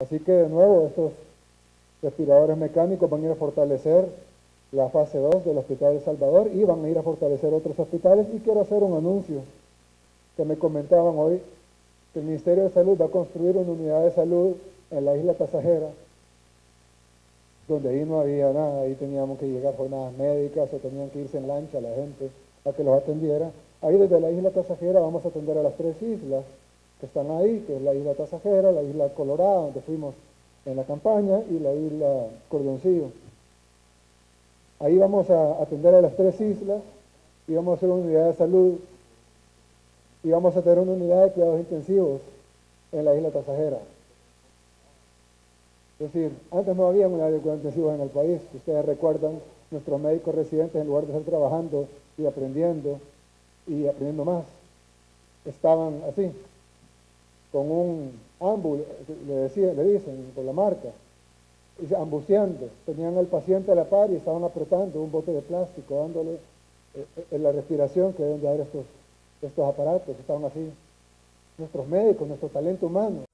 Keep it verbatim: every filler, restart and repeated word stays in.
Así que de nuevo estos respiradores mecánicos van a ir a fortalecer la fase dos del Hospital El Salvador y van a ir a fortalecer otros hospitales. Y quiero hacer un anuncio que me comentaban hoy, que el Ministerio de Salud va a construir una unidad de salud en la isla Tasajera, donde ahí no había nada, ahí teníamos que llegar jornadas médicas o tenían que irse en lancha la gente a que los atendiera. Ahí desde la isla Tasajera vamos a atender a las tres islas que están ahí, que es la isla Tasajera, la isla Colorada, donde fuimos en la campaña, y la isla Cordoncillo. Ahí vamos a atender a las tres islas y vamos a hacer una unidad de salud y vamos a tener una unidad de cuidados intensivos en la isla Tasajera. Es decir, antes no había unidad de cuidados intensivos en el país. Ustedes recuerdan, nuestros médicos residentes, en lugar de estar trabajando y aprendiendo y aprendiendo más, estaban así, con un ámbulo, le, decían, le dicen, por la marca, y ambuceando, tenían al paciente a la par y estaban apretando un bote de plástico, dándole eh, eh, la respiración que deben de dar estos, estos aparatos, estaban así. Nuestros médicos, nuestro talento humano,